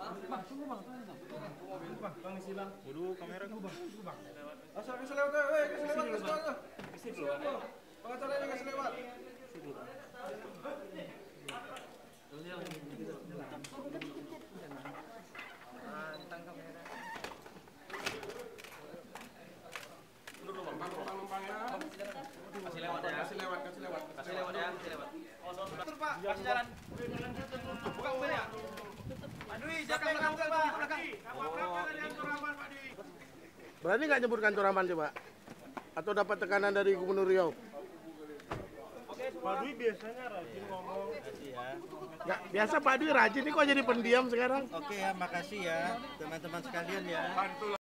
Bang isi bang. Waduh, kamera gue bang. Asal kasih lewat, kasih lewat. Isi dulu. Pengacaranya kasih lewat. Tentang kamera. Kasih lewat ya. Kasih lewat ya. Kasih lewat. Betul Pak, kasih jalan. Buka mobilnya. Pak Dwi, belakang belakang. Berani nggak nyebut kantor aman coba? Atau dapat tekanan dari Gubernur Riau? Pak Dwi biasanya rajin ngomong. Nggak, biasa Pak Dwi rajin, ini kok jadi pendiam sekarang? Oke ya, makasih ya teman-teman sekalian ya.